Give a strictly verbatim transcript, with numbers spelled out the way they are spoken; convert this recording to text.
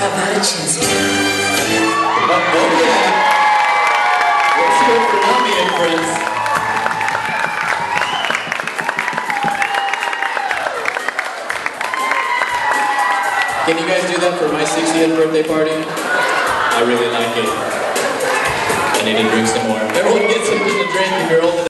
I've had a chance here. Oh, yeah. Let's hear it for Nami and friends. Can you guys do that for my sixtieth birthday party? I really like it. I need to drink some more. Everyone get something to drink if you're old enough.